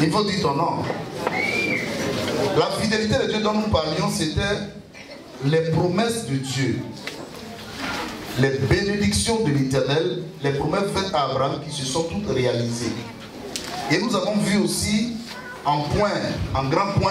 Il faut dire ton nom. La fidélité de Dieu dont nous parlions, c'était les promesses de Dieu. Les bénédictions de l'Éternel, les promesses faites à Abraham qui se sont toutes réalisées. Et nous avons vu aussi en grand point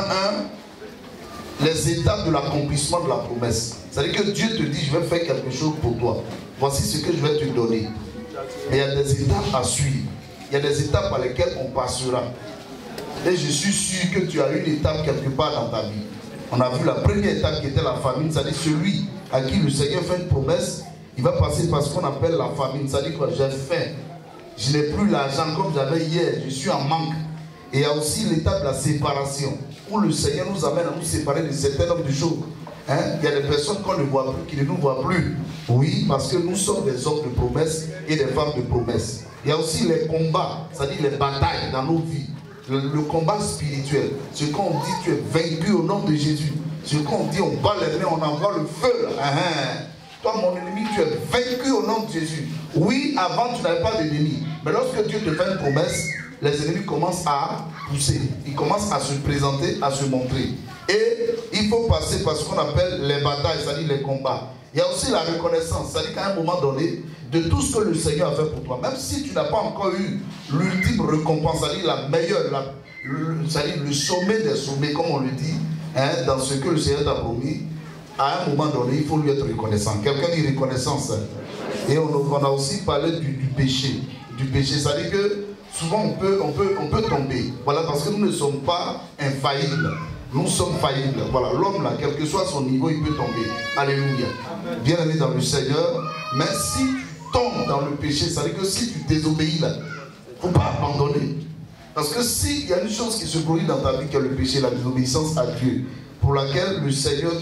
1, les étapes de l'accomplissement de la promesse. C'est-à-dire que Dieu te dit, je vais faire quelque chose pour toi. Voici ce que je vais te donner. Mais il y a des étapes à suivre. Il y a des étapes par lesquelles on passera. Et je suis sûr que tu as une étape quelque part dans ta vie. On a vu la première étape qui était la famine. C'est-à-dire celui à qui le Seigneur fait une promesse, il va passer par ce qu'on appelle la famine. C'est-à-dire que j'ai faim. Je n'ai plus l'argent comme j'avais hier. Je suis en manque. Et il y a aussi l'étape de la séparation. Où le Seigneur nous amène à nous séparer de certains hommes de choses. Il y a des personnes qu'on ne voit plus, qui ne nous voient plus. Oui, parce que nous sommes des hommes de promesse et des femmes de promesse. Il y a aussi les combats, c'est-à-dire les batailles dans nos vies. Le combat spirituel. Ce qu'on dit, tu es vaincu au nom de Jésus. Ce qu'on dit, on bat les mains, on envoie le feu. Toi, mon ennemi, tu es vaincu au nom de Jésus. Oui, avant, tu n'avais pas d'ennemi. Mais lorsque Dieu te fait une promesse, les ennemis commencent à pousser. Ils commencent à se présenter, à se montrer. Et il faut passer par ce qu'on appelle les batailles, c'est-à-dire les combats. Il y a aussi la reconnaissance, c'est-à-dire qu'à un moment donné, de tout ce que le Seigneur a fait pour toi, même si tu n'as pas encore eu l'ultime récompense, c'est-à-dire la meilleure, c'est-à-dire le sommet des sommets, comme on le dit, dans ce que le Seigneur t'a promis, à un moment donné, il faut lui être reconnaissant. Quelqu'un dit reconnaissance. Et on a aussi parlé du péché. Du péché, c'est-à-dire que souvent on peut tomber. Voilà, parce que nous ne sommes pas infaillibles. Nous sommes faillibles. Voilà, l'homme là, quel que soit son niveau, il peut tomber. Alléluia. Bien-aimé dans le Seigneur. Mais si tu tombes dans le péché, c'est-à-dire que si tu désobéis là, il ne faut pas abandonner. Parce que s'il y a une chose qui se produit dans ta vie, qui est le péché, la désobéissance à Dieu, pour laquelle le Seigneur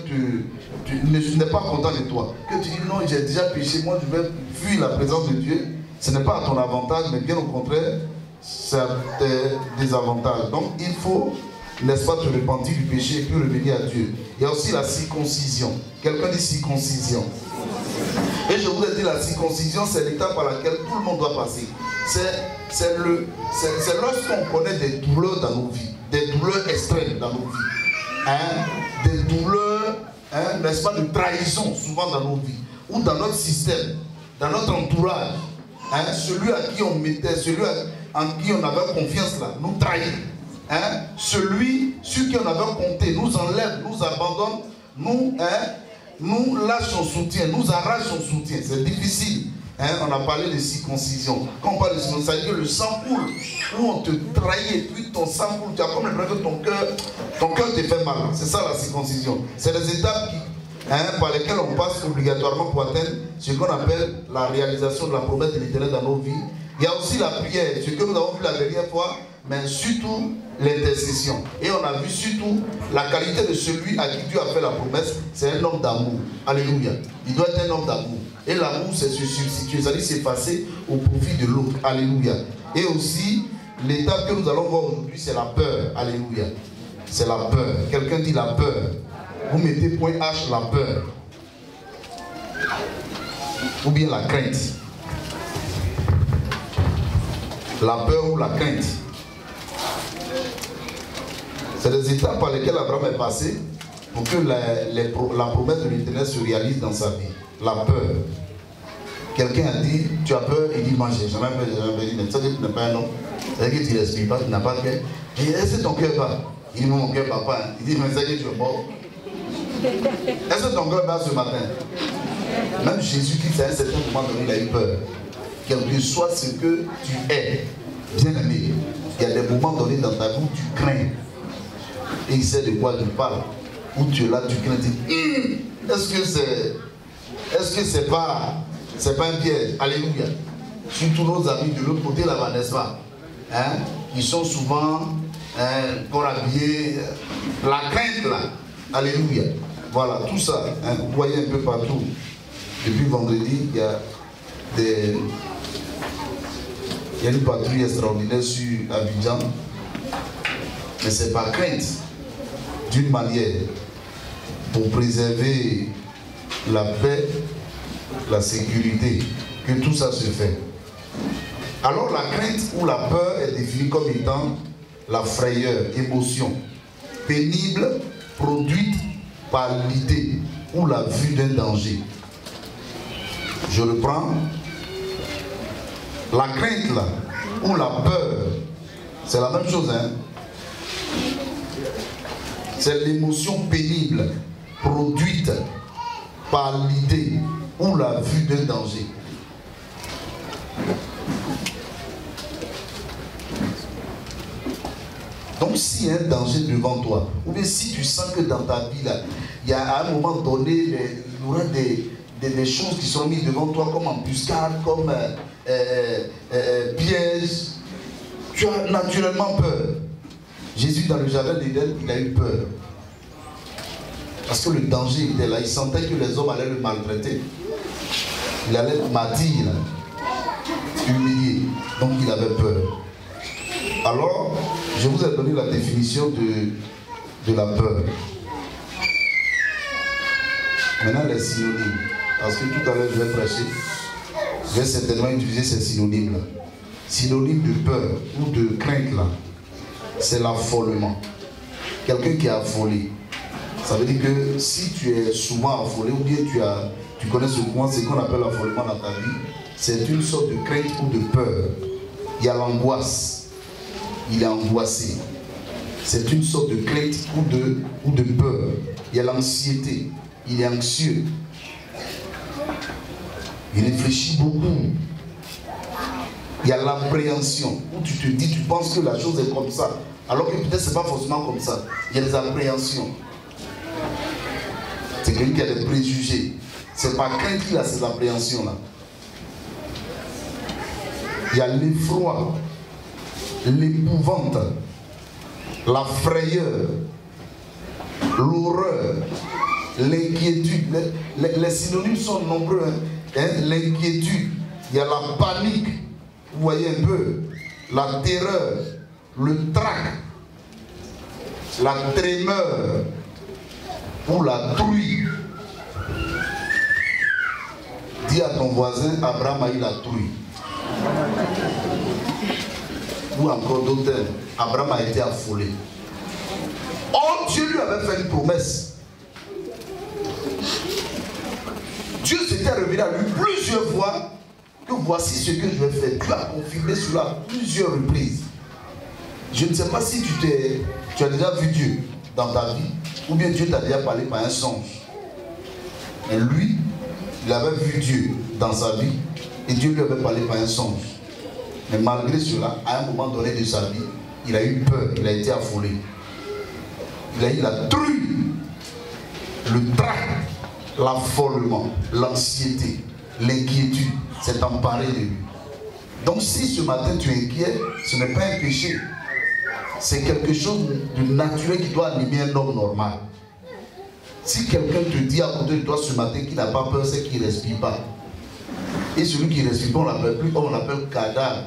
n'est pas content de toi, que tu dis non, j'ai déjà péché, moi je vais fuir la présence de Dieu, ce n'est pas à ton avantage, mais bien au contraire, c'est des désavantages. Donc il faut, n'est-ce pas, te repentir du péché et puis revenir à Dieu. Il y a aussi la circoncision. Quelqu'un dit circoncision. Et je voudrais dire, la circoncision, c'est l'étape par laquelle tout le monde doit passer. C'est lorsqu'on connaît des douleurs dans nos vies, des douleurs extrêmes dans nos vies, des douleurs, n'est-ce pas, de trahison souvent dans nos vies, ou dans notre système, dans notre entourage. Celui à qui on mettait, celui en qui on avait confiance là, nous trahit. Celui sur qui on avait compté nous enlève, nous abandonne, nous lâche son soutien, nous arrache son soutien. C'est difficile. On a parlé de circoncision. Quand on parle de circoncision, ça veut dire que le sang coule, où on te trahit et puis ton sang coule. Tu as comme l'impression que ton cœur te fait mal. C'est ça la circoncision. C'est les étapes par lesquelles on passe obligatoirement pour atteindre ce qu'on appelle la réalisation de la promesse de l'Éternel dans nos vies. Il y a aussi la prière, ce que nous avons vu la dernière fois, mais surtout l'intercession. Et on a vu surtout la qualité de celui à qui Dieu a fait la promesse, c'est un homme d'amour. Alléluia. Il doit être un homme d'amour. Et l'amour, c'est se substituer, c'est-à-dire s'effacer au profit de l'autre. Alléluia. Et aussi, l'étape que nous allons voir aujourd'hui, c'est la peur. Alléluia. C'est la peur. Quelqu'un dit la peur. Vous mettez point H, la peur. Ou bien la crainte. La peur ou la crainte. C'est des étapes par lesquelles Abraham est passé pour que la promesse de l'Éternel se réalise dans sa vie. La peur. Quelqu'un a dit, tu as peur, il dit, moi j'ai jamais peur, j'ai jamais dit, mais ça dit que tu n'es pas un homme. C'est-à-dire que tu ne respires pas, tu n'as pas de cœur. Il dit, est-ce que ton cœur bat? Il dit, mon cœur bat pas. Il dit, mais c'est que tu es mort. Est-ce que ton cœur bat ce matin? Même Jésus-Christ, à un certain moment donné, il a eu peur. Quel que soit ce que tu es, bien aimé, il y a des moments donnés dans ta vie où tu crains. Et il sait de quoi il parle. Où tu es là, tu crains, tu dis, est-ce que c'est pas un piège? Alléluia. Surtout nos amis de l'autre côté là-bas, n'est-ce pas? Ils sont souvent pour habiller la crainte là. Alléluia. Voilà, tout ça. Vous voyez un peu partout. Depuis vendredi, il y a une patrouille extraordinaire sur Abidjan. Mais c'est par crainte, d'une manière, pour préserver la paix, la sécurité, que tout ça se fait. Alors la crainte ou la peur est définie comme étant la frayeur, émotion pénible produite par l'idée ou la vue d'un danger. Je reprends. La crainte là, ou la peur, c'est la même chose, hein. C'est l'émotion pénible produite par l'idée ou la vue d'un danger. Donc s'il y a un danger devant toi, ou bien si tu sens que dans ta vie là, il y a à un moment donné, il y aura des choses qui sont mises devant toi comme embuscade, comme piège, tu as naturellement peur. Jésus dans le jardin d'Éden, il a eu peur. Parce que le danger était là, il sentait que les hommes allaient le maltraiter. Il allait matir, humilier. Donc il avait peur. Alors, je vous ai donné la définition de la peur. Maintenant les synonymes. Parce que tout à l'heure je vais prêcher. Je vais certainement utiliser ces synonymes-là. Synonyme de peur ou de crainte là, c'est l'affolement. Quelqu'un qui est affolé. Ça veut dire que si tu es souvent affolé ou bien tu connais ce point, c'est qu'on appelle l'affolement dans ta vie, c'est une sorte de crainte ou de peur. Il y a l'angoisse. Il est angoissé. C'est une sorte de crainte ou de peur. Il y a l'anxiété. Il est anxieux. Il réfléchit beaucoup. Il y a l'appréhension, où tu te dis, tu penses que la chose est comme ça, alors que peut-être c'est pas forcément comme ça. Il y a des appréhensions. C'est quelqu'un qui a des préjugés. C'est pas crainte qu'il a ces appréhensions-là. Il y a l'effroi, l'épouvante, la frayeur, l'horreur, l'inquiétude. Les synonymes sont nombreux. Hein? L'inquiétude, il y a la panique, vous voyez un peu, la terreur, le trac, la tremeur ou la trouille. Dis à ton voisin, Abraham a eu la trouille. Ou encore d'autres, Abraham a été affolé. Oh, Dieu lui avait fait une promesse. Dieu s'était révélé à lui plusieurs fois que voici ce que je vais faire. Dieu a confirmé cela à plusieurs reprises. Je ne sais pas si tu as déjà vu Dieu dans ta vie, ou bien Dieu t'a déjà parlé par un songe. Mais lui, il avait vu Dieu dans sa vie et Dieu lui avait parlé par un songe. Mais malgré cela, à un moment donné de sa vie, il a eu peur, il a été affolé. Il a eu la trouille, le trac, l'affolement, l'anxiété, l'inquiétude s'est emparé de lui. Donc si ce matin tu es inquiet, ce n'est pas un péché. C'est quelque chose de naturel qui doit animer un homme normal. Si quelqu'un te dit à côté de toi ce matin qu'il n'a pas peur, c'est qu'il ne respire pas. Et celui qui ne respire pas, on l'appelle plus, on l'appelle cadavre.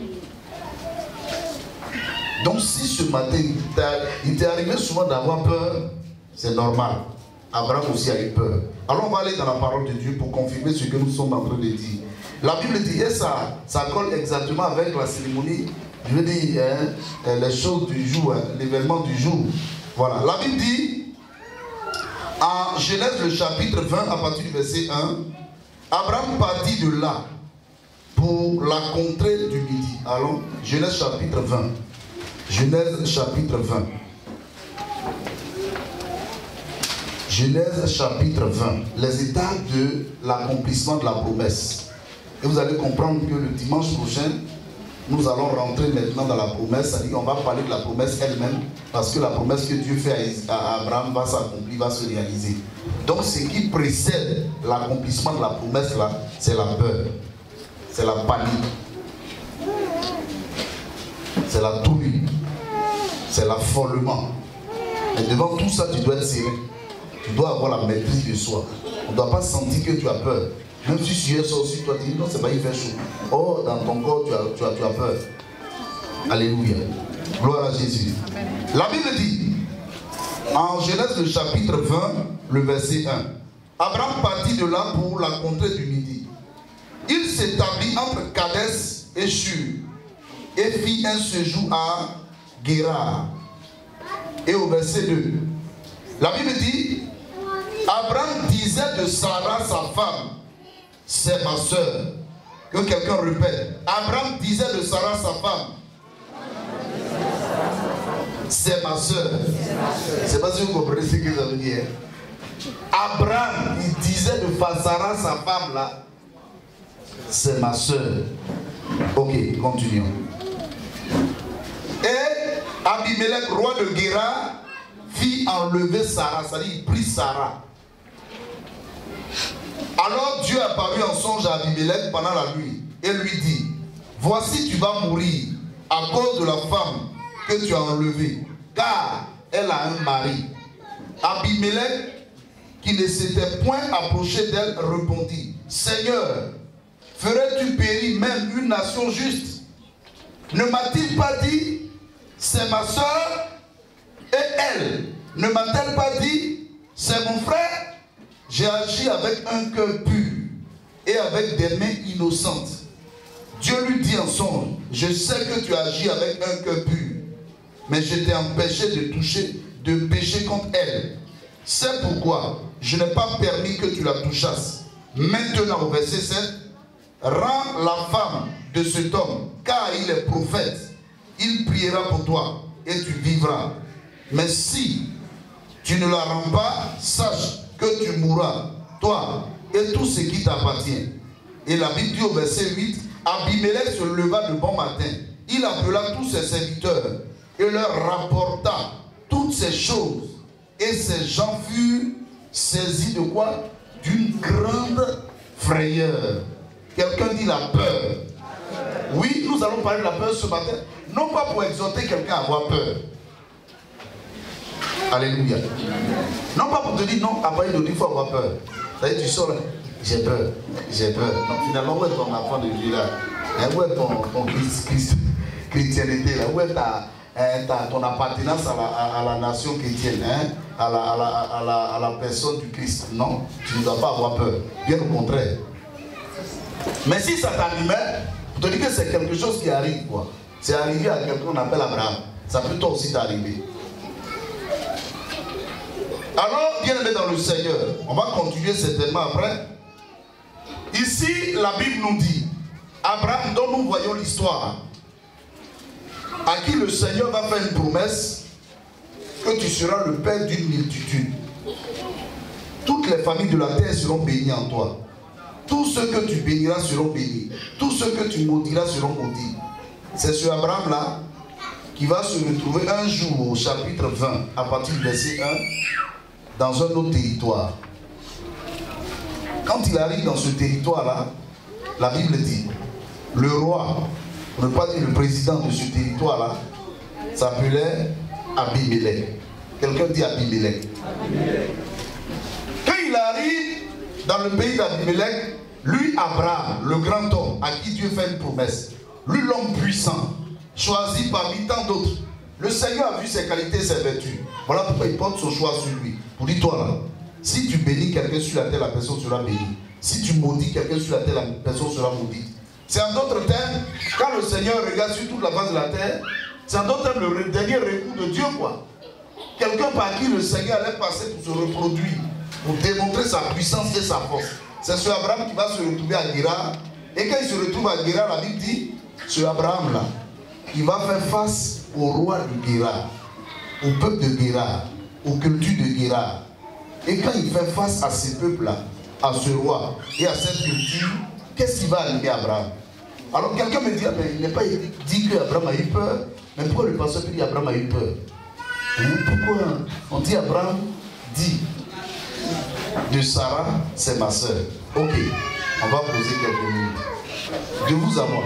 Donc si ce matin, il t'est arrivé souvent d'avoir peur, c'est normal. Abraham aussi a eu peur. Alors on va aller dans la parole de Dieu pour confirmer ce que nous sommes en train de dire. La Bible dit, et ça colle exactement avec la cérémonie, je veux dire, les choses du jour, l'événement du jour. Voilà, la Bible dit, en Genèse le chapitre 20, à partir du verset 1, Abraham partit de là pour la contrée du midi. Allons, Genèse chapitre 20. Genèse chapitre 20. Genèse chapitre 20. Les étapes de l'accomplissement de la promesse. Et vous allez comprendre que le dimanche prochain, nous allons rentrer maintenant dans la promesse. C'est-à-dire qu'on va parler de la promesse elle-même. Parce que la promesse que Dieu fait à Abraham va s'accomplir, va se réaliser. Donc ce qui précède l'accomplissement de la promesse là, c'est la peur. C'est la panique. C'est la trouille. C'est l'affolement. Et devant tout ça, tu dois être serein. Tu dois avoir la maîtrise de soi. On ne doit pas sentir que tu as peur. Même si tu es sorti, toi tu dis non, c'est pas, il fait chaud. Oh, dans ton corps, tu as peur. Alléluia. Gloire à Jésus. La Bible dit, en Genèse le chapitre 20, le verset 1, Abraham partit de là pour la contrée du midi. Il s'établit entre Kadès et Shur et fit un séjour à Guérard. Et au verset 2, la Bible dit, Abraham disait de Sarah, sa femme, c'est ma soeur. Que quelqu'un répète. Abraham disait de Sarah, sa femme, c'est ma soeur. Je ne sais pas si vous comprenez ce que ça veut dire. Abraham, il disait de Sarah, sa femme là, c'est ma soeur. Ok, continuons. Et Abimelech, roi de Guérard, fit enlever Sarah, c'est-à-dire il prit Sarah. Alors Dieu apparut en songe à Abimelech pendant la nuit et lui dit, voici tu vas mourir à cause de la femme que tu as enlevée, car elle a un mari. Abimelech, qui ne s'était point approché d'elle, répondit, Seigneur, ferais-tu périr même une nation juste? Ne m'a-t-il pas dit, c'est ma soeur? Et elle, ne m'a-t-elle pas dit, c'est mon frère? J'ai agi avec un cœur pur et avec des mains innocentes. Dieu lui dit en songe, je sais que tu agis avec un cœur pur, mais je t'ai empêché de toucher, de pécher contre elle. C'est pourquoi je n'ai pas permis que tu la touchasses. Maintenant, au verset 7, rends la femme de cet homme, car il est prophète. Il priera pour toi et tu vivras. Mais si tu ne la rends pas, sache que tu mourras, toi et tout ce qui t'appartient. Et la Bible dit au verset 8, Abimelech se leva de bon matin. Il appela tous ses serviteurs et leur rapporta toutes ces choses. Et ces gens furent saisis de quoi? D'une grande frayeur. Quelqu'un dit la peur. Oui, nous allons parler de la peur ce matin. Non pas pour exhorter quelqu'un à avoir peur. Alléluia. Non pas pour te dire non, après il faut avoir peur. C'est-à-dire tu sors là, j'ai peur, j'ai peur. Donc finalement, où est ton enfant de Dieu là? Où est ton chrétienté là? Où est ton appartenance à la nation chrétienne, hein? à la personne du Christ? Non, tu ne dois pas avoir peur. Bien au contraire. Mais si ça t'animait, pour te dire que c'est quelque chose qui arrive, quoi. C'est arrivé à quelqu'un qu'on appelle Abraham. Ça peut toi aussi t'arriver. Alors, bien aimé dans le Seigneur, on va continuer certainement après. Ici, la Bible nous dit, Abraham, dont nous voyons l'histoire, à qui le Seigneur va faire une promesse, que tu seras le père d'une multitude. Toutes les familles de la terre seront bénies en toi. Tous ceux que tu béniras seront bénis. Tous ceux que tu maudiras seront maudits. C'est ce Abraham-là qui va se retrouver un jour au chapitre 20, à partir du verset 1, dans un autre territoire. Quand il arrive dans ce territoire-là, la Bible dit, le roi, pour ne pas dire le président de ce territoire-là, s'appelait Abimelech. Quelqu'un dit Abimelech. Quand il arrive dans le pays d'Abimelech, lui, Abraham, le grand homme, à qui Dieu fait une promesse, lui, l'homme puissant, choisi parmi tant d'autres, le Seigneur a vu ses qualités et ses vertus. Voilà pourquoi il porte son choix sur lui. Pour dire, toi là, si tu bénis quelqu'un sur la terre, la personne sera bénie. Si tu maudis quelqu'un sur la terre, la personne sera maudite. C'est en d'autres termes, quand le Seigneur regarde sur toute la face de la terre, c'est en d'autres termes le dernier recours de Dieu, quoi. Quelqu'un par qui le Seigneur allait passer pour se reproduire, pour démontrer sa puissance et sa force. C'est ce Abraham qui va se retrouver à Guérard. Et quand il se retrouve à Guérard, la Bible dit, ce Abraham-là, il va faire face au roi de Guérard, au peuple de Guérard, aux cultures de Guérard. Et quand il fait face à ces peuples-là, à ce roi et à cette culture, qu'est-ce qui va arriver à Abraham? Alors quelqu'un me dit, ah, mais il n'est pas dit qu'Abraham a eu peur. Mais pourquoi le pasteur peut dire qu'Abraham a eu peur? Pourquoi on dit Abraham dit de Sarah, c'est ma soeur? Ok, on va poser quelques minutes. De vous à moi.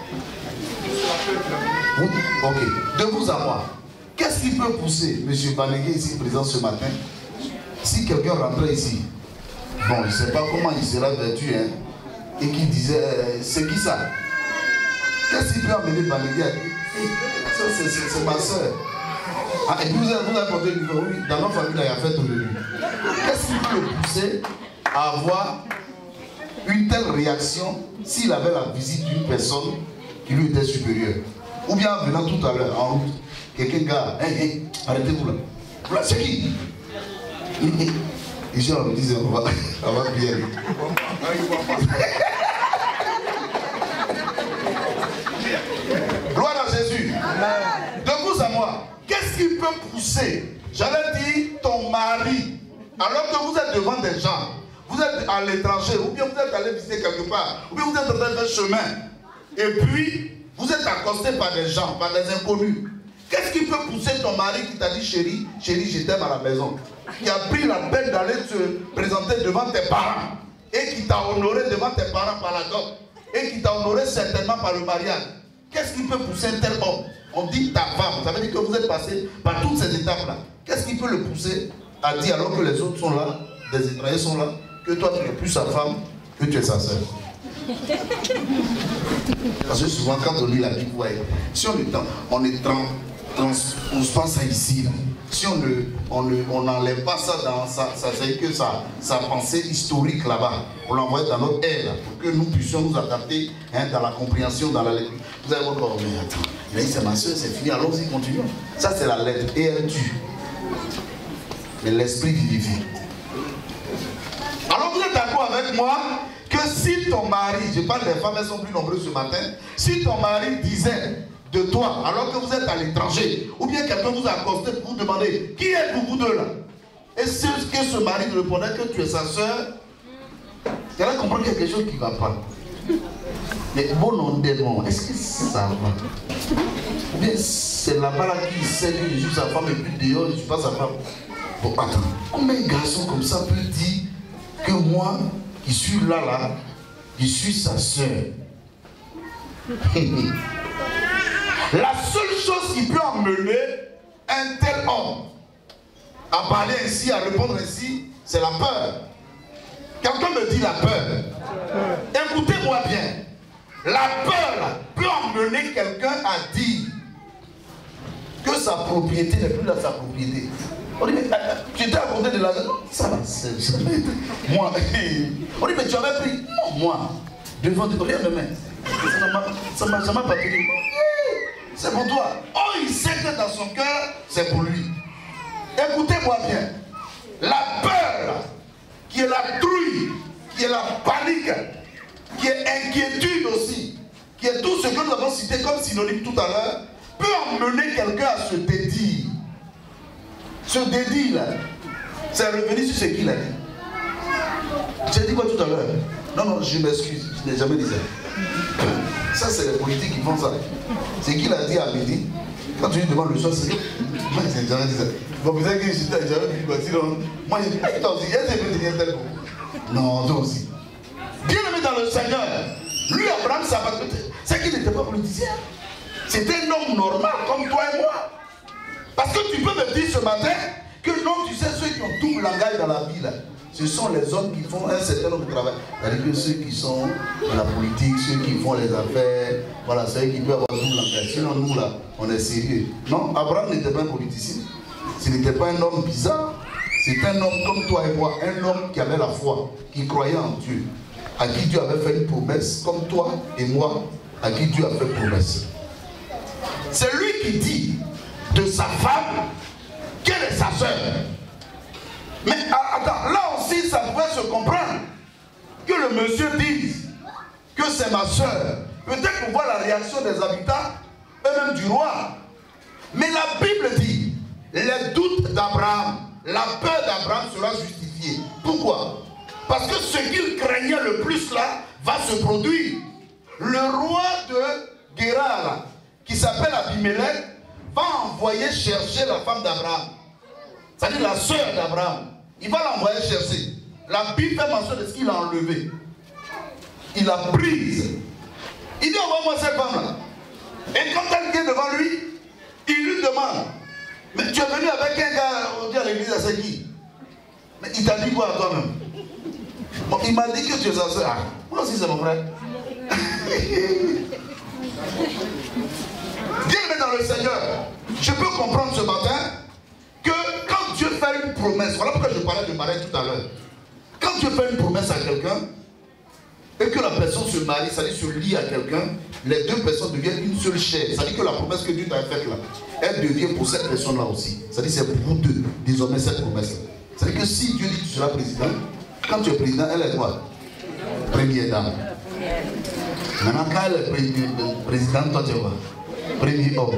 Ok, de vous à moi. Qu'est-ce qui peut pousser M. Banégué ici présent ce matin? Si quelqu'un rentrait ici, bon, je ne sais pas comment il sera vêtu, hein, et qui disait, c'est qui ça? Qu'est-ce qui peut amener Banégué à dire, c'est ma soeur? Ah, et vous avez porté le micro, oui, dans notre famille, il y a fait au début. Qu'est-ce qui peut le pousser à avoir une telle réaction s'il avait la visite d'une personne qui lui était supérieure? Ou bien en venant tout à l'heure en route, quelqu'un gars, arrêtez-vous là. Là, c'est qui? Les gens me disent, on va bien. Gloire à Jésus. De vous à moi, qu'est-ce qui peut pousser? J'allais dire ton mari, alors que vous êtes devant des gens, vous êtes à l'étranger, ou bien vous êtes allé visiter quelque part, ou bien vous êtes en train de faire chemin, et puis vous êtes accosté par des gens, par des inconnus. Qu'est-ce qui peut pousser ton mari qui t'a dit chérie, je t'aime à la maison, qui a pris la peine d'aller se présenter devant tes parents, et qui t'a honoré devant tes parents par la dot, et qui t'a honoré certainement par le mariage? Qu'est-ce qui peut pousser un tel homme? On dit ta femme, ça veut dire que vous êtes passé par toutes ces étapes-là. Qu'est-ce qui peut le pousser à dire, alors que les autres sont là, des étrangers sont là, que toi tu n'es plus sa femme, que tu es sa sœur? Parce que souvent quand on lit la Bible, ouais, si on se pense à ici, là. Si on n'enlève pas ça dans ça c'est que sa pensée historique là-bas, on l'envoie dans notre ère là, pour que nous puissions nous adapter dans la compréhension, dans la lecture. Vous allez voir, oh, mais attends, il a dit c'est ma soeur, c'est fini, allons-y, continuons. Ça c'est la lettre, et elle tue. Mais l'esprit vivifie. Alors vous êtes d'accord avec moi que si ton mari, je parle des femmes, elles sont plus nombreuses ce matin, si ton mari disait de toi, alors que vous êtes à l'étranger, ou bien quelqu'un vous a accosté pour vous demander qui êtes-vous vous deux là, et c'est que ce mari répondait que tu es sa soeur, tu allais comprendre quelque chose qui ne va pas. Mais bon nom démon, est-ce que ça va? Ou bien c'est là-bas là qui sait que je suis sa femme et puis dehors je ne suis pas sa femme. Bon, attends, comment un garçon comme ça peut dire que moi, qui suis là, je suis sa soeur? La seule chose qui peut emmener un tel homme à parler ainsi, à répondre ainsi, c'est la peur. Quelqu'un me dit la peur. Écoutez-moi bien. La peur peut emmener quelqu'un à dire que sa propriété n'est plus dans sa propriété. On dit, mais tu t'es accordé de l'argent? Ça va, moi. On dit, mais tu avais pris? Non, moi. Devant de rien de main. Ça m'a jamais pas payé. C'est pour toi. Oh, il sait que dans son cœur, c'est pour lui. Écoutez-moi bien. La peur, qui est la trouille, qui est la panique, qui est inquiétude aussi, qui est tout ce que nous avons cité comme synonyme tout à l'heure, peut emmener quelqu'un à se dédire. Ce dédire là, c'est revenu sur ce qu'il a dit. J'ai dit quoi tout à l'heure? Non, je m'excuse, je n'ai jamais dit ça. Ça, c'est les politiques qui font ça. C'est qu'il a dit à midi. Quand tu lui demandes le soir, c'est que. Moi, je n'ai jamais dit ça. Bon, vous savez que j'étais jamais vu quoi. Sinon, moi, j'ai dit, toi aussi, est-ce que tu veux tenir tel coup? Non, toi aussi. Bien aimé dans le Seigneur, lui, Abraham, c'est qu'il n'était pas politicien. C'était un homme normal comme toi et moi. Parce que tu peux me dire ce matin que non, tu sais, ceux qui ont double langage dans la vie, là, ce sont les hommes qui font un certain nombre de travail. C'est-à-dire que ceux qui sont dans la politique, ceux qui font les affaires, voilà, ceux qui peuvent avoir double langage. Sinon, nous, là, on est sérieux. Non, Abraham n'était pas un politicien. Ce n'était pas un homme bizarre. C'est un homme comme toi et moi, un homme qui avait la foi, qui croyait en Dieu, à qui Dieu avait fait une promesse, comme toi et moi, à qui Dieu a fait une promesse. C'est lui qui dit de sa femme qu'elle est sa sœur. Mais attends, là aussi ça pourrait se comprendre que le monsieur dise que c'est ma soeur. Peut-être pour voir la réaction des habitants, eux-mêmes du roi. Mais la Bible dit, les doutes d'Abraham, la peur d'Abraham sera justifiée. Pourquoi? Parce que ce qu'il craignait le plus là va se produire. Le roi de Guérar, qui s'appelle Abimelech, va envoyer chercher la femme d'Abraham. C'est-à-dire la sœur d'Abraham. Il va l'envoyer chercher. La Bible fait mention de ce qu'il a enlevé. Il l'a prise. Il dit, envoie-moi cette femme-là. Et quand elle vient devant lui, il lui demande, mais tu es venu avec un gars, on dit à l'église, c'est qui? Mais il t'a dit quoi à toi-même? Bon, il m'a dit que tu es sa soeur. Ah, moi aussi c'est mon frère. Bien dans le Seigneur, je peux comprendre ce matin que quand Dieu fait une promesse, voilà pourquoi je parlais de mariage tout à l'heure. Quand Dieu fait une promesse à quelqu'un, et que la personne se marie, c'est-à-dire se lie à quelqu'un, les deux personnes deviennent une seule chair. C'est-à-dire que la promesse que Dieu t'a faite là, elle devient pour cette personne-là aussi. C'est-à-dire c'est pour vous deux, désormais, cette promesse-là. C'est-à-dire que si Dieu dit que tu seras président, quand tu es président, elle est quoi? Première dame. Maintenant, quand elle est présidente, toi tu es quoi? Premier homme.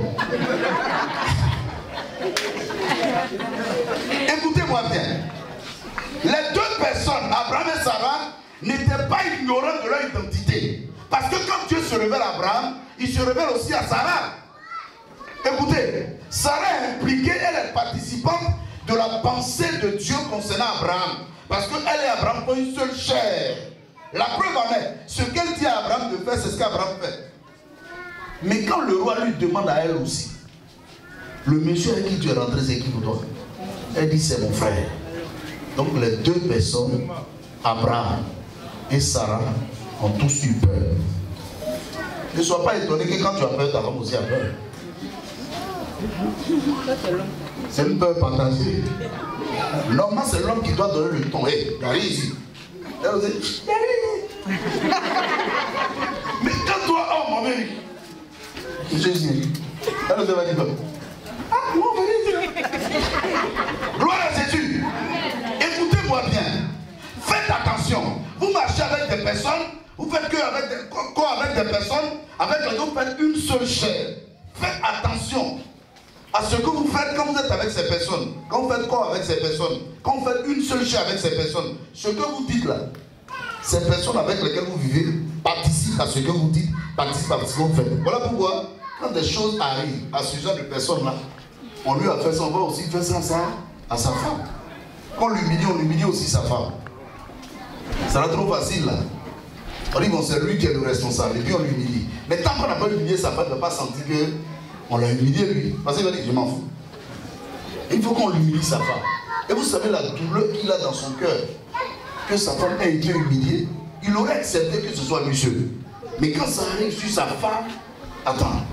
Écoutez-moi bien. Les deux personnes, Abraham et Sarah, n'étaient pas ignorants de leur identité. Parce que quand Dieu se révèle à Abraham, il se révèle aussi à Sarah. Écoutez, Sarah est impliquée, elle est participante de la pensée de Dieu concernant Abraham. Parce qu'elle et Abraham ont une seule chair. La preuve en est, ce qu'elle dit à Abraham de faire, c'est ce qu'Abraham fait. Mais quand le roi lui demande à elle aussi, le monsieur avec qui tu es rentré, c'est qui pour toi? Elle dit, c'est mon frère. Donc les deux personnes, Abraham et Sarah, ont tous eu peur. Ne sois pas étonné que quand tu as peur, ta femme aussi a peur. C'est une peur partagée. Normalement, c'est l'homme qui doit donner le ton. Hé, arrive ici. Elle dit, mais quand toi, oh mon mari, Jésus, elle va dire, ah, mon mari, gloire à Jésus. Écoutez-moi bien. Faites attention. Vous marchez avec des personnes, vous faites que avec des personnes, avec lesquelles vous faites une seule chair. Faites attention à ce que vous faites quand vous êtes avec ces personnes. Quand vous faites quoi avec ces personnes? Quand vous faites une seule chair avec ces personnes, ce que vous dites là, ces personnes avec lesquelles vous vivez participent à ce que vous dites, participent à ce que vous faites. Voilà pourquoi, quand des choses arrivent à ce genre de personnes-là, on lui a fait ça, on va aussi faire ça à sa femme. Quand on humilie aussi sa femme. Ça va trop facile là. On dit bon, c'est lui qui est le responsable, et puis on l'humilie. Mais tant qu'on n'a pas humilié sa femme, il ne va pas sentir qu'on l'a humilié lui. Parce qu'il va dire, je m'en fous. Il faut qu'on l'humilie sa femme. Et vous savez la douleur qu'il a dans son cœur, que sa femme ait été humiliée, il aurait accepté que ce soit monsieur. Mais quand ça arrive sur sa femme, attends,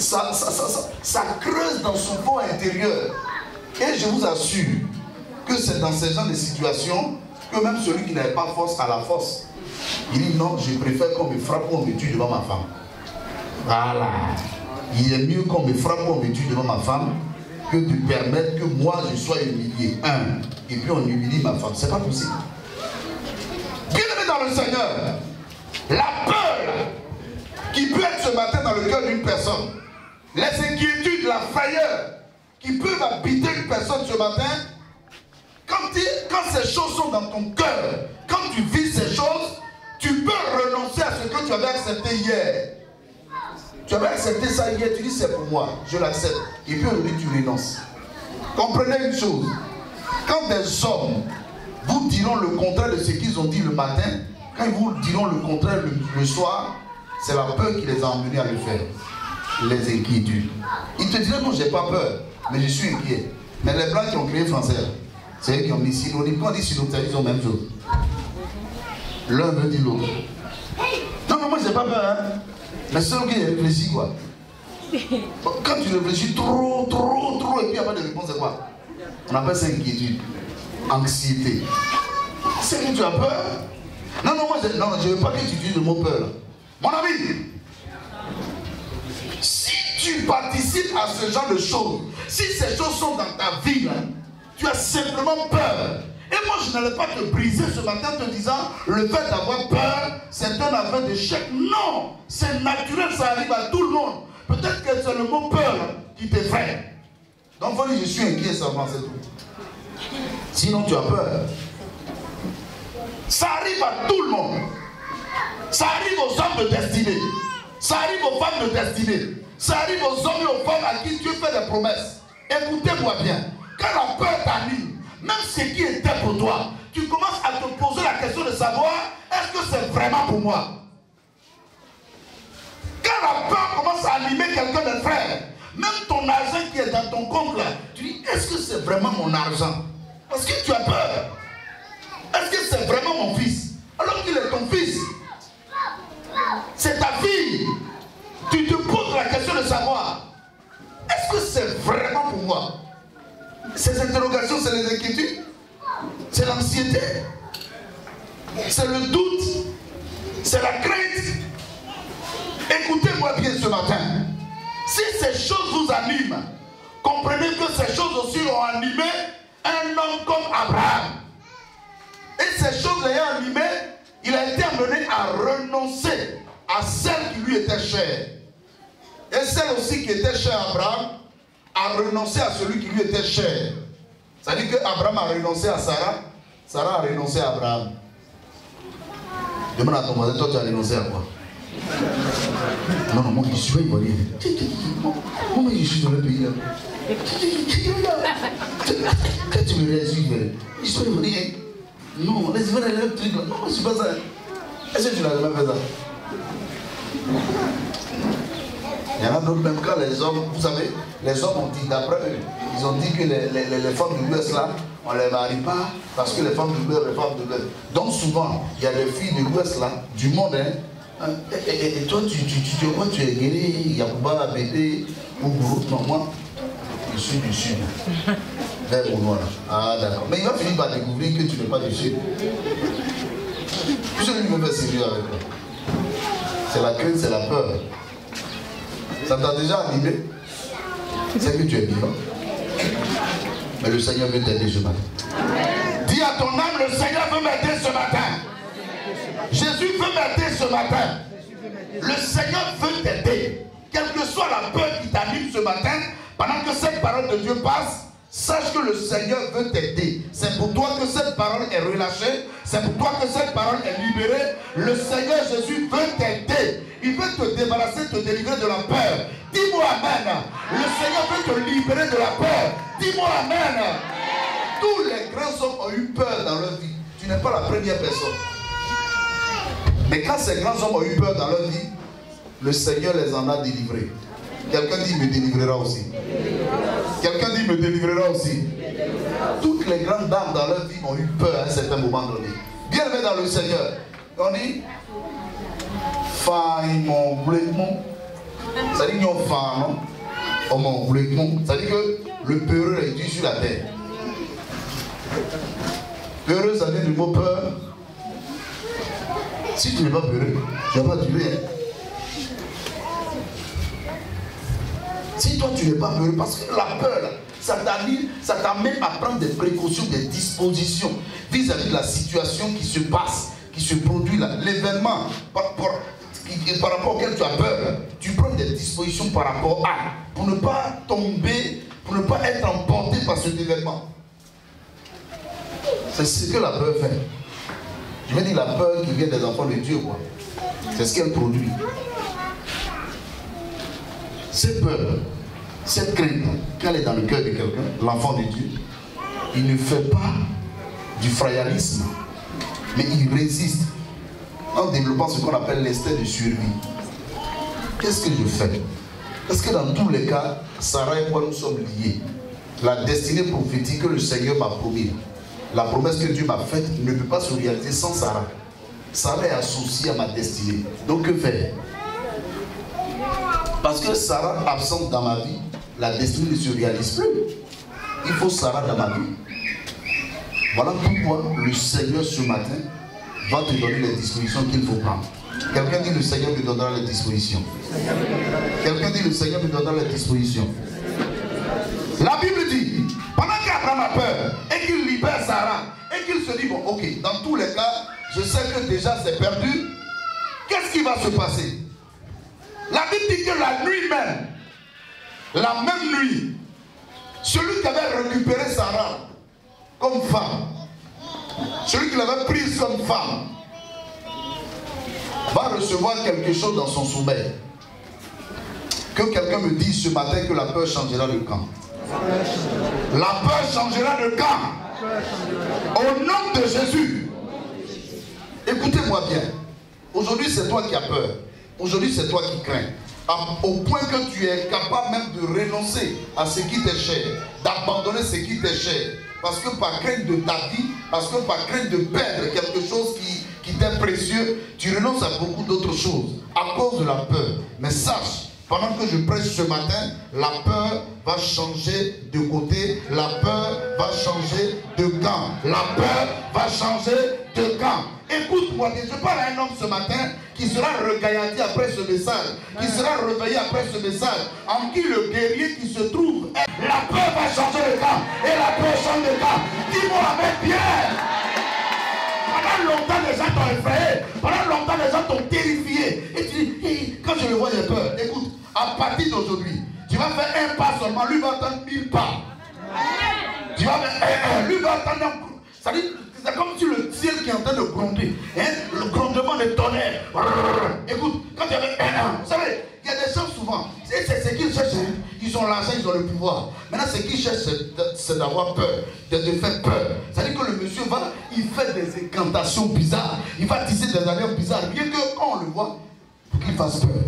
ça creuse dans son fond intérieur. Et je vous assure que c'est dans ces genres de situations que même celui qui n'avait pas force à la force, il dit non, je préfère qu'on me frappe ou on me tue devant ma femme. Voilà. Il est mieux qu'on me frappe ou on me tue devant ma femme que de permettre que moi je sois humilié. Et puis on humilie ma femme. C'est pas possible. Bien-aimé dans le Seigneur, la peur qui peut être ce matin dans le cœur d'une personne, les inquiétudes, la frayeur qui peuvent habiter une personne ce matin, quand ces choses sont dans ton cœur, quand tu vis ces choses, tu peux renoncer à ce que tu avais accepté hier. Tu avais accepté ça hier, tu dis c'est pour moi, je l'accepte. Et puis aujourd'hui tu renonces. Comprenez une chose, quand des hommes vous diront le contraire de ce qu'ils ont dit le matin, quand ils vous diront le contraire le soir, c'est la peur qui les a emmenés à le faire. Les inquiétudes. Ils te diraient non, j'ai pas peur, mais je suis inquiet. Mais les blancs qui ont créé français, c'est eux qui ont mis synonyme. Quand on dit synonyme, ils ont la même chose. L'un veut dire l'autre. Non, mais moi j'ai pas peur, hein. Mais c'est qui réfléchit quoi. Quand tu réfléchis trop, et puis il n'y a pas de réponse, c'est quoi? On appelle ça inquiétude, anxiété. C'est que tu as peur. Non, moi je ne veux pas que tu utilises le mot peur. Là. Mon ami, si tu participes à ce genre de choses, si ces choses sont dans ta vie, là, tu as simplement peur. Et moi, je n'allais pas te briser ce matin en te disant le fait d'avoir peur, c'est un aveu d'échec. Non, c'est naturel, ça arrive à tout le monde. Peut-être que c'est le mot peur qui t'effraie. Donc, il faut dire je suis inquiet, ça va, c'est tout. Sinon, tu as peur. Ça arrive à tout le monde. Ça arrive aux hommes de destinée. Ça arrive aux femmes de destinée. Ça arrive aux hommes et aux femmes à qui Dieu fait des promesses. Écoutez-moi bien. Quand la peur t'anime, même ce qui était pour toi, tu commences à te poser la question de savoir, est-ce que c'est vraiment pour moi? Quand la peur commence à animer quelqu'un de frère, même ton argent qui est dans ton compte là, tu dis, est-ce que c'est vraiment mon argent? Parce que tu as peur. Est-ce que c'est vraiment mon fils? Alors qu'il est ton fils. C'est ta fille. Tu te poses la question de savoir, est-ce que c'est vraiment pour moi? Ces interrogations, c'est les inquiétudes, c'est l'anxiété, c'est le doute, c'est la crainte. Écoutez-moi bien ce matin. Si ces choses vous animent, comprenez que ces choses aussi ont animé un homme comme Abraham. Et ces choses l'ayant animé, il a été amené à renoncer à celle qui lui était chère. Et celle aussi qui était chère à Abraham a renoncé à celui qui lui était cher. C'est-à-dire qu'Abraham a renoncé à Sarah, Sarah a renoncé à Abraham. Demande à ton voisin, toi tu as renoncé à quoi? Non, non, moi je suis pas ivoirien. Moi je suis dans le pays là. Quand tu me réagis, je suis pas ivoirien. Non, laisse faire le truc là. Non, je suis pas ça. Est-ce que tu n'as jamais fait ça? Il y en a d'autres, même quand les hommes, vous savez, les hommes ont dit, d'après eux, ils ont dit que les femmes de l'Ouest là, on ne les marie pas parce que les femmes de l'Ouest, les femmes de l'Ouest. Donc souvent, il y a des filles de l'Ouest là, du monde, hein. Et toi, tu es guéri, Yacouba, Bédé, ou Gourou. Non, moi, je suis du Sud. Vers au noir. Ah, d'accord. Mais il va finir par découvrir que tu n'es pas du Sud. Puisque lui me fait sérieux avec toi. C'est la crainte, c'est la peur. Ça t'a déjà animé? C'est que tu es vivant. Mais le Seigneur veut t'aider ce matin. Dis à ton âme, le Seigneur veut m'aider ce matin. Jésus veut m'aider ce matin. Le Seigneur veut t'aider. Quelle que soit la peur qui t'anime ce matin, pendant que cette parole de Dieu passe, sache que le Seigneur veut t'aider. C'est pour toi que cette parole est relâchée. C'est pour toi que cette parole est libérée. Le Seigneur Jésus veut t'aider. Il veut te débarrasser, te délivrer de la peur. Dis-moi Amen. Le Seigneur veut te libérer de la peur. Dis-moi Amen. Tous les grands hommes ont eu peur dans leur vie. Tu n'es pas la première personne. Mais quand ces grands hommes ont eu peur dans leur vie, le Seigneur les en a délivrés. Quelqu'un dit, il me délivrera aussi. Quelqu'un dit, il me délivrera aussi. Toutes les grandes dames dans leur vie ont eu peur à un certain moment donné. Bien-aimés dans le Seigneur. On dit, ça dit, ça dit que le peureux est dû sur la terre. Peureux, ça vient du mot peur. Si tu n'es pas peureux, tu ne vas pas durer. Si toi tu n'es pas peureux, parce que la peur, là, ça t'amène à prendre des précautions, des dispositions vis-à-vis de la situation qui se passe, qui se produit là, l'événement par rapport auquel tu as peur, là, tu prends des dispositions par rapport à, pour ne pas tomber, pour ne pas être emporté par cet événement. C'est ce que la peur fait. Je veux dire la peur qui vient des enfants de Dieu, quoi. C'est ce qu'elle produit. Cette peur, cette crainte, quand elle est dans le cœur de quelqu'un, l'enfant de Dieu, il ne fait pas du frayalisme, mais il résiste en développant ce qu'on appelle l'instinct de survie. Qu'est-ce que je fais? Parce que dans tous les cas, Sarah et moi nous sommes liés. La destinée prophétique que le Seigneur m'a promis, la promesse que Dieu m'a faite, ne peut pas se réaliser sans Sarah. Sarah est associée à ma destinée. Donc que faire? Parce que Sarah absente dans ma vie, la destinée ne se réalise plus. Il faut Sarah dans ma vie. Voilà pourquoi le Seigneur ce matin va te donner les dispositions qu'il faut prendre. Quelqu'un dit le Seigneur me donnera les dispositions. Quelqu'un dit le Seigneur me donnera les dispositions. La Bible dit, pendant qu'Abraham a peur et qu'il libère Sarah et qu'il se dit, bon ok, dans tous les cas, je sais que déjà c'est perdu. Qu'est-ce qui va se passer? La Bible dit que la nuit même, la même nuit, celui qui avait récupéré Sarah comme femme, celui qui l'avait prise comme femme, va recevoir quelque chose dans son sommeil. Que quelqu'un me dise ce matin que la peur changera de camp. La peur changera de camp. Au nom de Jésus. Écoutez-moi bien. Aujourd'hui, c'est toi qui as peur. Aujourd'hui, c'est toi qui crains. Au point que tu es capable même de renoncer à ce qui t'est cher, d'abandonner ce qui t'est cher. Parce que par crainte de ta vie, parce que par crainte de perdre quelque chose qui t'est précieux, tu renonces à beaucoup d'autres choses à cause de la peur. Mais sache, pendant que je prêche ce matin, la peur va changer de côté, la peur va changer de camp, la peur va changer de camp. Écoute-moi, je parle à un homme ce matin qui sera regaillardi après ce message, qui sera réveillé après ce message, en qui le guerrier qui se trouve, la peur va changer le camp, et la peur change le camp. Dis-moi avec bien. Pendant longtemps, les gens t'ont effrayé, pendant longtemps, les gens t'ont terrifié, et tu dis, hey, quand je le vois, j'ai peur. Écoute, à partir d'aujourd'hui, tu vas faire un pas seulement, lui va attendre 1000 pas. Tu vas faire lui va attendre. C'est comme si le ciel qui est en train de gronder, hein, le grondement des tonnerres. Écoute, quand il y avait vous savez, il y a des gens souvent, c'est ce qu'ils cherchent, hein, ils ont l'argent, ils ont le pouvoir. Maintenant, ce qu'ils cherchent, c'est d'avoir peur, de faire peur. C'est-à-dire que le monsieur va, il fait des incantations bizarres, il va tisser des alliances bizarres, bien que quand on le voit, pour qu'il fasse peur.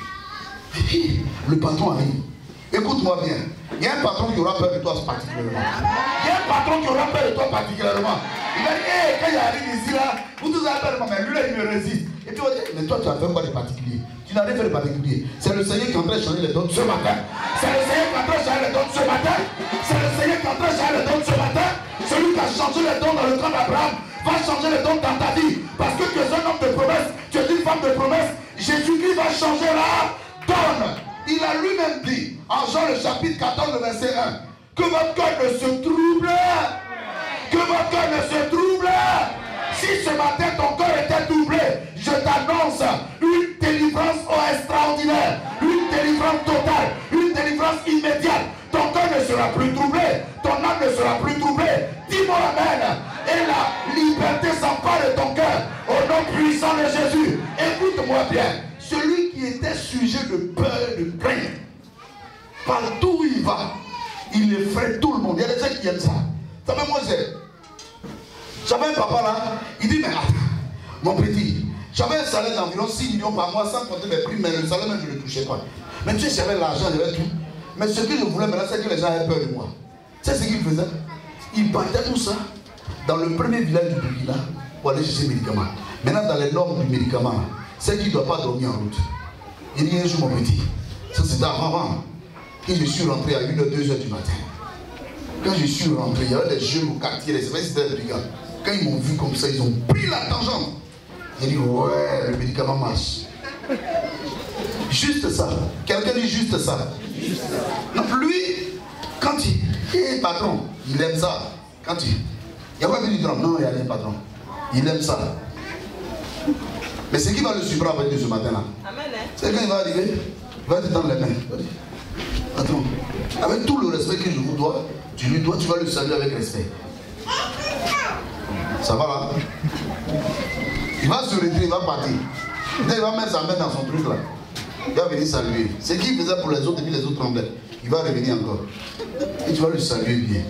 Le patron arrive. Écoute-moi bien. Il y a un patron qui aura peur de toi particulièrement. Il y a un patron qui aura peur de toi particulièrement. Il va dire, hey, quand il arrive ici, là, vous tous avez peur de moi, mais lui, là, il me résiste. Et puis on dit, mais toi, tu as fait quoi de particulier? Tu n'as rien fait de particulier. C'est le Seigneur qui est en train de changer les dons ce matin. C'est le Seigneur qui est en train de changer les dons ce matin. C'est le Seigneur qui est en train de changer les dons ce matin. Celui qui a changé les dons dans le camp d'Abraham va changer les dons dans ta vie. Parce que tu es un homme de promesse, tu es une femme de promesse. Jésus-Christ va changer la donne. Il a lui-même dit, en Jean le chapitre 14, le verset 1, que votre cœur ne se trouble, que votre cœur ne se trouble. Si ce matin ton cœur était troublé, je t'annonce une délivrance extraordinaire, une délivrance totale, une délivrance immédiate. Ton cœur ne sera plus troublé, ton âme ne sera plus troublée. Dis-moi amen. Et la liberté s'empare de ton cœur au nom puissant de Jésus. Écoute-moi bien. Celui qui était sujet de peur, de crainte, partout où il va, il effraie tout le monde. Il y a des gens qui aiment ça. Ça fait moi, j'avais un papa là, il dit, mais attends, mon petit, j'avais un salaire d'environ 6 millions par mois sans compter mes primes, mais le salaire même je ne le touchais pas. Mais tu sais, j'avais l'argent, j'avais tout. Mais ce que je voulais maintenant, c'est que les gens avaient peur de moi. Tu sais ce qu'il faisait? Il partait tout ça dans le premier village du Burkina pour aller chercher des médicaments. Maintenant, dans les normes du médicament, c'est qu'il ne doit pas dormir en route. Il dit un jour, mon petit, ça c'était avant que je suis rentré à 1h, 2h du matin. Quand je suis rentré, il y avait des jeunes au quartier, les c'était des brigands. Quand ils m'ont vu comme ça, ils ont pris la tangente. Ils ont dit, ouais, le médicament marche. Juste ça. Quelqu'un dit juste ça. Donc lui, quand il patron, il aime ça. Quand il y a pas du drame, non, il y a rien patron. Il aime ça. Mais ce qui va le suivre avec Dieu ce matin-là, c'est quand il va arriver, il va te tendre les mains. Attends, avec tout le respect que je vous dois, tu vas le saluer avec respect. Ça va là? Il va se retirer, il va partir. Il va mettre sa main dans son truc là. Il va venir saluer. Ce qu'il faisait pour les autres, et puis les autres tremblaient. Il va revenir encore. Et tu vas le saluer bien.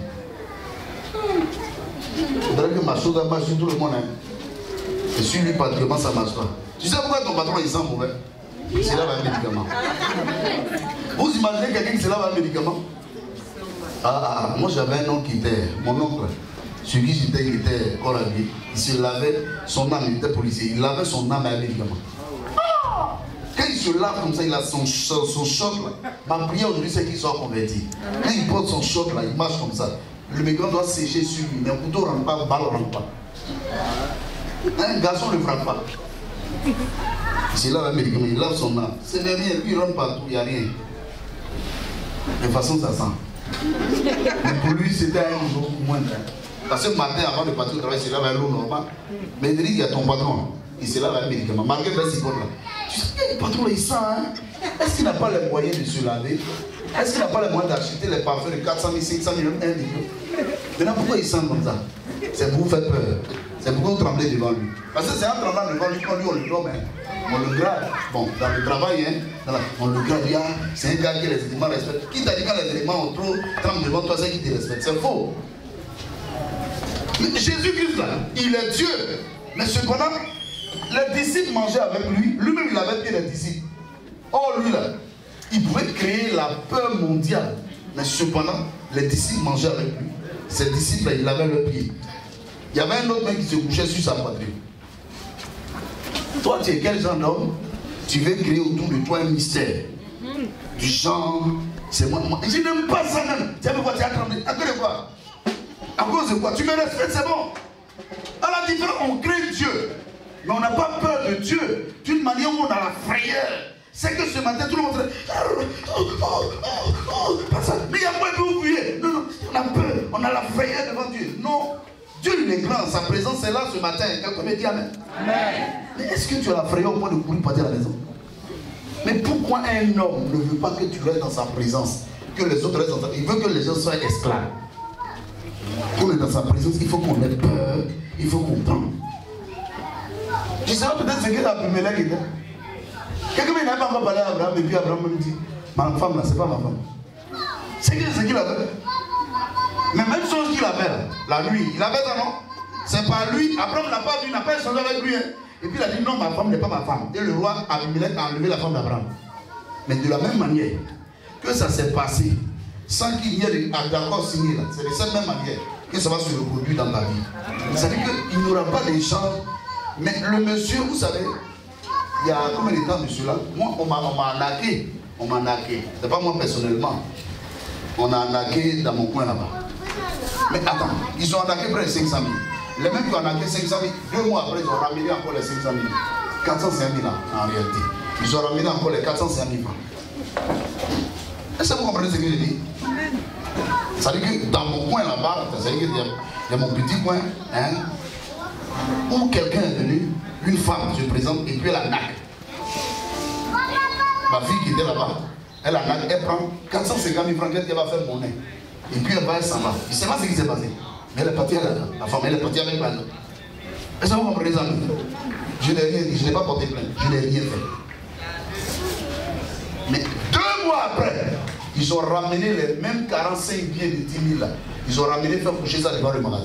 Il faudrait que ma chose marche sur tout le monde. Hein. Et sur lui, particulièrement, ça ne marche pas. Tu sais pourquoi ton patron il sent mauvais? C'est là un médicament. Vous imaginez quelqu'un qui se lave un médicament? Moi j'avais un oncle qui était, mon oncle, celui qui j'étais, il était corps habillé. Il se lavait, son âme, il était policier, il lavait son âme à un médicament. Quand il se lave comme ça, il a son choc là. Ma prière aujourd'hui c'est qu'il soit converti. Quand il porte son choc là, il marche comme ça. Le médicament doit sécher sur lui, mais un couteau ne rentre pas, balle ne rentre pas. Un garçon ne frappe pas. Il se lave un médicament, il lave son âme. Ce n'est rien, lui il rentre partout, il n'y a rien. De toute façon ça sent. Mais pour lui c'était un niveau moindre. Parce que le matin avant de partir au travail, il se lave un l'eau normal. Mais il dit qu'il y a ton patron, il se lave un médicament. Malgré le cibote là. Tu sais, le patron là il sent, hein? Est-ce qu'il n'a pas les moyens de se laver? Est-ce qu'il n'a pas les moyens d'acheter les parfums de 400 000, 500 000, 1 million? Maintenant pourquoi il sent comme ça? C'est pour vous faire peur. C'est pour vous trembler devant lui. Parce que c'est en tremblant devant lui, quand lui on le nomme, on le grade. Bon, dans le travail, hein, on le grade. C'est un gars qui les éléments respectent. Qui t'a dit quand les éléments ont trop tremblent devant toi, c'est qui te respecte? C'est faux. Mais Jésus-Christ là, il est Dieu. Mais cependant, les disciples mangeaient avec lui. Lui-même il avait pris les disciples. Or lui là, il pouvait créer la peur mondiale. Mais cependant, les disciples mangeaient avec lui. Ces disciples là, il avait le pied. Il y avait un autre mec qui se couchait sur sa poitrine. Toi, tu es quel genre d'homme? Tu veux créer autour de toi un mystère. Du genre, c'est moi. Je n'aime pas ça même. Tu sais pourquoi tu as tremblé? À cause de quoi? À cause de quoi? Tu me respectes, c'est bon. À la différence, on crée Dieu. Mais on n'a pas peur de Dieu d'une manière où on a la frayeur. C'est que ce matin, tout le monde dit mais il y a moins de vous voyez. Non, on a peur, on a la frayeur devant Dieu. Non, Dieu il est grand, sa présence est là ce matin. Quelqu'un me dit amen. Mais est-ce que tu as la frayeur au point de courir partir à la maison? Mais pourquoi un homme ne veut pas que tu restes dans sa présence? Que les autres restent dans sa présence? Il veut que les gens soient esclaves. Quand on est dans sa présence, il faut qu'on ait peur, il faut qu'on tente. Tu sais peut-être ce qu'il a appelé là. Quelqu'un n'a pas encore parlé à Abraham et puis Abraham me dit, ma femme là, c'est pas ma femme. C'est ce qu'il avait. Mais même chose qu'il avait là, la nuit, il avait ça non? C'est pas lui, Abraham n'a pas vu, il n'a pas échangé avec lui. Hein. Et puis il a dit non, ma femme n'est pas ma femme. Et le roi Abimelech a enlevé la femme d'Abraham. Mais de la même manière que ça s'est passé, sans qu'il y ait d'accord signé là, c'est de cette même manière que ça va se reproduire dans ta vie. C'est-à-dire qu'il n'y aura pas d'échange. Mais le monsieur, vous savez, il y a combien de temps, monsieur là? Moi, on m'a arnaqué. On m'a arnaqué. C'est pas moi personnellement. On a arnaqué dans mon coin là-bas. Mais attends, ils ont arnaqué près de 500 000. Les mêmes qui ont arnaqué 500 000, 2 mois après, ils ont ramené encore les 500 000. 405 000 en réalité. Ils ont ramené encore les 405 000 francs. Est-ce que vous comprenez ce que je dis? Ça veut dire que dans mon coin là-bas, ça veut dire qu'il y a mon petit coin, hein, où quelqu'un est venu, une femme se présente et puis elle arnaque. Ma fille qui était là-bas, elle arnaque, elle prend 450 000 francs qu'elle va faire monnaie. Et puis elle va, elle s'en va. Je ne sais pas ce qui s'est passé. Mais elle est partie là-dedans. La femme, elle est partie avec l'argent. Est-ce que vous comprenez ça? Je n'ai rien dit, je n'ai pas porté plainte, je n'ai rien fait. Mais 2 mois après, ils ont ramené les mêmes 45 billets de 10 000 là. Ils ont ramené faire coucher ça devant le magasin.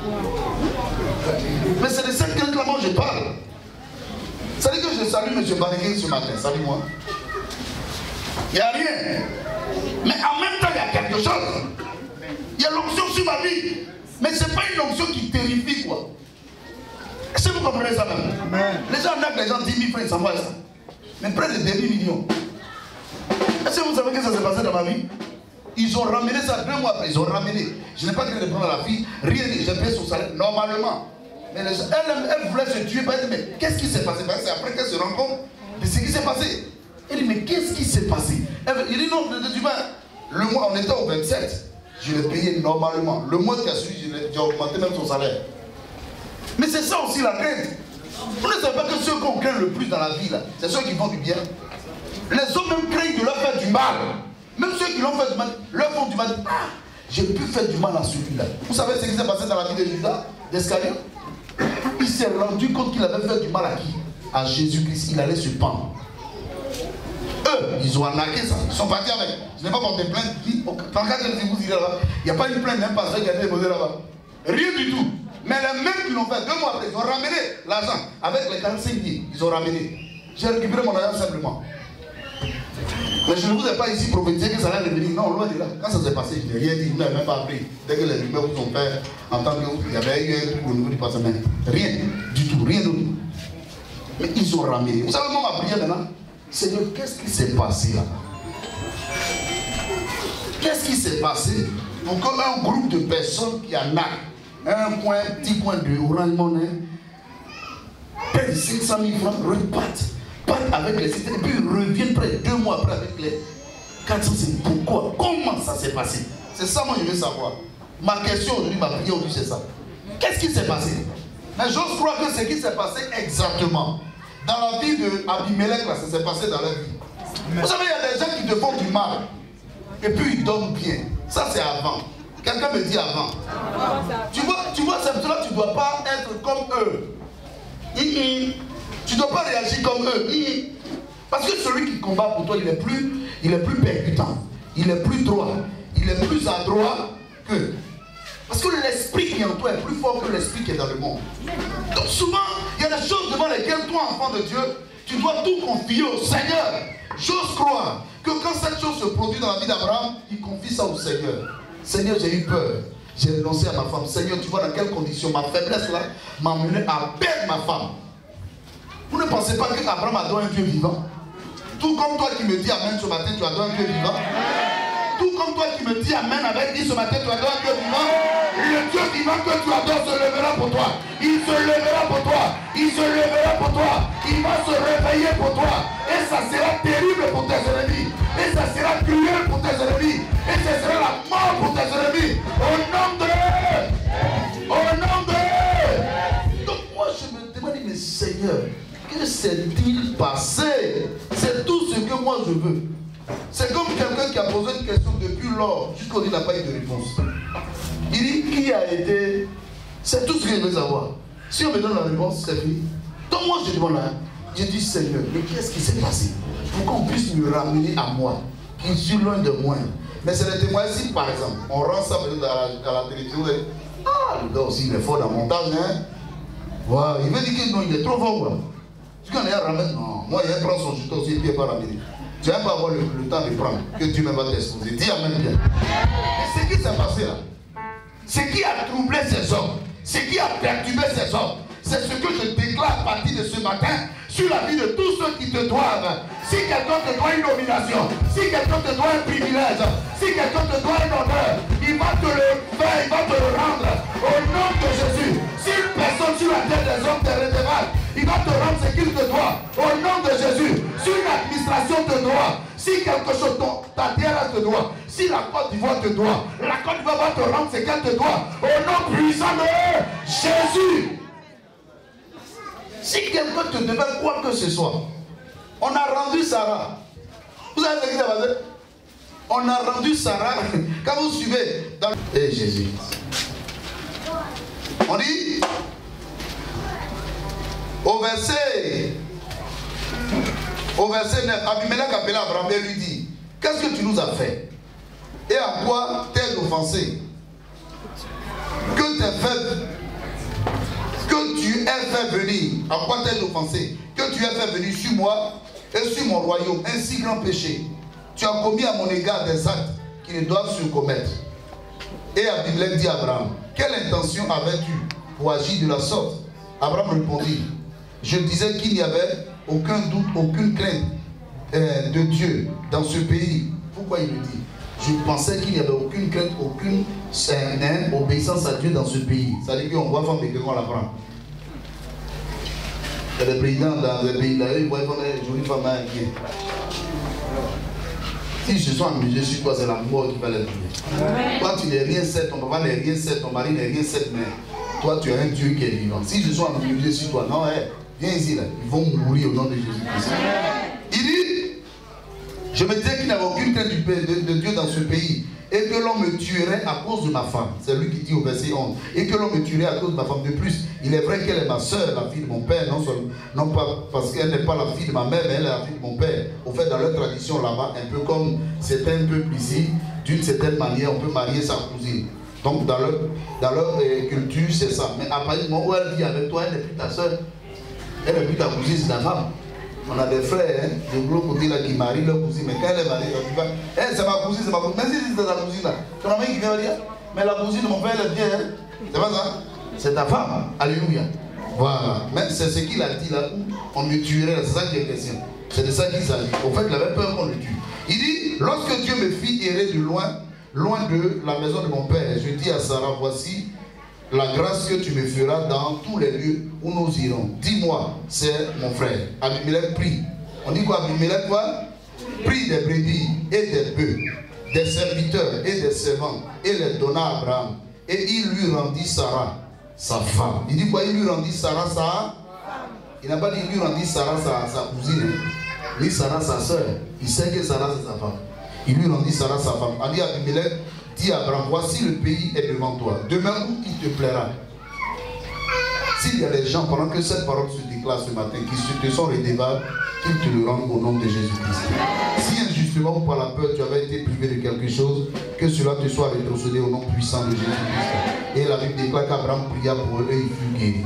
Mais c'est de cette crainte-là que je parle. Ça veut dire que je salue M. Banégué ce matin. Salut-moi. Il n'y a rien. Mais en même temps, il y a quelque chose. Il y a l'onction sur ma vie. Mais ce n'est pas une onction qui terrifie, quoi. Est-ce que vous comprenez ça même? Amen. Les gens arnaquent les gens 10 000 francs, ils s'envoient ça. Mais près de 2 millions. Est-ce que vous savez que ça s'est passé dans ma vie? Ils ont ramené ça 2 mois après. Ils ont ramené. Je n'ai pas créé de problème à la fille. Rien dit. J'ai payé son salaire normalement. Mais elle voulait se tuer. Mais qu'est-ce qui s'est passé? C'est après qu'elle se rend compte de ce qui s'est passé. Elle dit, mais qu'est-ce qui s'est passé? Il dit, non, le mois, on était au 27. Je l'ai payé normalement. Le mois qui a suivi, j'ai augmenté même son salaire. Mais c'est ça aussi la crainte. Vous ne savez pas que ceux qu'on craint le plus dans la vie, c'est ceux qui font du bien. Les hommes même craignent de leur faire du mal. Même ceux qui l'ont fait du mal, leur font du mal. Ah, j'ai pu faire du mal à celui-là. Vous savez ce qui s'est passé dans la vie de Judas, d'Iscariote? Il s'est rendu compte qu'il avait fait du mal à qui? À Jésus-Christ. Il allait se pendre. Eux, ils ont arnaqué ça. Ils sont partis avec. Je n'ai pas porté plainte. Dans le cas de vous irez là-bas, il n'y a pas une plainte, même pas ça qui a été déposé là-bas. Rien du tout. Mais les mêmes qui l'ont fait 2 mois après, ils ont ramené l'argent. Avec les 45 000, ils ont ramené. J'ai récupéré mon argent simplement. Mais je ne vous ai pas ici prophétisé que ça allait revenir. Non, loin de là. Quand ça s'est passé, je n'ai rien dit. Vous n'avez même pas appris. Dès que les rumeurs vous ont fait entendre qu'il y avait eu un truc au niveau du passé, rien du tout, rien d'autre. Mais ils ont ramené. Vous savez, moi, ma prière maintenant, Seigneur, qu'est-ce qui s'est passé là? Qu'est-ce qui s'est passé pour qu'un groupe de personnes qui en a un coin, petit coin de Orange Money, paye 500 000 francs, partent avec les cités, et puis ils reviennent près 2 mois après avec les 400 000. Pourquoi? Comment ça s'est passé? C'est ça, moi, je veux savoir. Ma question aujourd'hui, ma prière aujourd'hui, c'est ça. Qu'est-ce qui s'est passé? Mais j'ose croire que ce qui s'est passé exactement dans la vie d'Abimelech, là, ça s'est passé dans leur vie. Vous savez, il y a des gens qui te font du mal, et puis ils dorment bien. Ça, c'est avant. Quelqu'un me dit avant. Tu vois, c'est pour cela que tu ne dois pas être comme eux. Tu ne dois pas réagir comme eux. Parce que celui qui combat pour toi, il est plus percutant. Il est plus droit. Il est plus adroit que. Parce que l'esprit qui est en toi est plus fort que l'esprit qui est dans le monde. Donc souvent, il y a des choses devant lesquelles toi, enfant de Dieu, tu dois tout confier au Seigneur. J'ose croire que quand cette chose se produit dans la vie d'Abraham, il confie ça au Seigneur. Seigneur, j'ai eu peur. J'ai renoncé à ma femme. Seigneur, tu vois dans quelles conditions ma faiblesse là m'a amené à perdre ma femme. Vous ne pensez pas qu'Abraham adore un Dieu vivant? Tout comme toi qui me dis Amen ce matin, tu adores un Dieu vivant. Tout comme toi qui me dis Amen avec lui ce matin, tu adores un Dieu vivant. Le Dieu vivant que tu adores se lèvera pour toi. Il se lèvera pour toi. Il se lèvera pour toi. Il va se réveiller pour toi. Et ça sera terrible pour tes ennemis. Et ça sera cruel pour tes ennemis. Et ce sera la mort pour tes ennemis. Au nom de... Au nom de... Donc moi je me demande, mais Seigneur, que s'est-il passé? C'est tout ce que moi je veux. C'est comme quelqu'un qui a posé une question depuis lors, jusqu'au il n'a pas eu de réponse. Il dit, qui a été... C'est tout ce que je veux savoir. Si on me donne la réponse, c'est fini. Donc moi je demande là, je dis Seigneur, mais qu'est-ce qui s'est passé? Pour qu'on puisse me ramener à moi, qui suis loin de moi. Mais c'est le témoignage si par exemple, on rend ça peut-être à la télévision, ah le gars aussi il est fort dans le montage, hein. Voilà, il veut dire que non, il est trop fort quoi. Tu connais à ramener, non, moi il prend son chuteau aussi et puis il va ramener. Tu vas pas avoir le temps de prendre, que Dieu même va t'exposer. Dis amen bien. Mais ce qui s'est passé là, ce qui a troublé ces hommes, ce qui a perturbé ces hommes, c'est ce que je déclare à partir de ce matin sur la vie de tous ceux qui te doivent. Si quelqu'un te doit une nomination, si quelqu'un te doit un privilège, si quelqu'un te doit un honneur, il va te le faire, il va te le rendre au nom de Jésus. Si une personne sur la tête des hommes te redevable, il va te rendre ce qu'il te doit au nom de Jésus. Si une administration te doit, si quelque chose, ta terre te doit, si la Côte d'Ivoire te doit, la Côte d'Ivoire va te rendre ce qu'elle te doit au nom puissant de Jésus. Si quelqu'un te devait quoi que ce soit, on a rendu Sarah. Vous savez ce qui s'est passé? On a rendu Sarah. Quand vous suivez dans... Eh Jésus. On dit au verset 9, Abimelech appela Abraham et lui dit, qu'est-ce que tu nous as fait? Et à quoi t'es offensé? Que t'es fait, que tu aies fait venir, à quoi t'es offensé? Que tu aies fait venir sur moi et sur mon royaume un si grand péché. Tu as commis à mon égard des actes qui ne doivent se commettre. Et Abimelech dit à Abraham, quelle intention avais-tu pour agir de la sorte? Abraham répondit, je disais qu'il n'y avait aucun doute, aucune crainte de Dieu dans ce pays. Pourquoi il le dit? Je pensais qu'il n'y avait aucune crainte, aucune obéissance à Dieu dans ce pays. Ça veut dire qu'on voit femme et qu'on la prend. Il y a des présidents dans les pays là, ils voient une jolie femme inquiète. Si je suis amusé sur toi, c'est la mort qui va les tuer. Toi, tu n'es rien certes, ton papa n'est rien certes, ton mari n'est rien certes, mais toi, tu es un Dieu qui est vivant. Si je suis amusé sur toi, non, viens ici, là. Ils vont mourir au nom de Jésus-Christ. Il dit, je me disais qu'il n'y avait aucune crainte de Dieu dans ce pays et que l'on me tuerait à cause de ma femme. C'est lui qui dit au verset 11. Et que l'on me tuerait à cause de ma femme. De plus, il est vrai qu'elle est ma soeur, la fille de mon père, non pas parce qu'elle n'est pas la fille de ma mère, mais elle est la fille de mon père. Au fait, dans leur tradition là-bas, un peu comme certains peuples ici, d'une certaine manière, on peut marier sa cousine. Donc dans leur culture, c'est ça. Mais à partir du moment où elle vit avec toi, elle n'est plus ta soeur, elle n'est plus ta cousine, c'est ta femme. On a des frères de l'autre côté là qui marient leur cousine, mais quand elle est mariée, tu vas, c'est ma cousine, c'est ma cousine. Mais si c'est ta cousine là, ton ami qui vient dire, mais la cousine de mon père, elle est bien, hein? C'est pas ça? C'est ta femme, alléluia. Voilà. Mais c'est ce qu'il a dit là, on me tuerait, c'est ça qui est question. C'est de ça qu'il s'agit. Au fait, il avait peur qu'on le tue. Il dit, lorsque Dieu me fit errer de loin de la maison de mon père, je dis à Sarah, voici la grâce que tu me feras dans tous les lieux où nous irons. Dis-moi, c'est mon frère. Abimelech prie. On dit quoi? Abimelech quoi? Prie des brebis et des bœufs, des serviteurs et des servants, et les donna à Abraham. Et il lui rendit Sarah, sa femme. Il dit quoi? Il lui rendit Sarah, sa femme. Il n'a pas dit il lui rendit Sarah, sa cousine, ni Sarah, sa soeur. Il sait que Sarah, c'est sa femme. Il lui rendit Sarah, sa femme. A dit Abimelech, dis à Abraham, voici le pays est devant toi. Demain où il te plaira. S'il y a des gens, pendant que cette parole se déclare ce matin, qui te sont redevables, qu'ils te le rendent au nom de Jésus-Christ. Si injustement ou par la peur, tu avais été privé de quelque chose, que cela te soit rétrocédé au nom puissant de Jésus-Christ. Et la Bible déclare qu'Abraham pria pour eux et il fut guéri.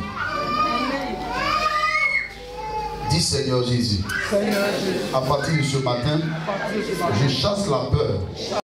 Dis Seigneur Jésus, à partir de ce matin, je chasse la peur.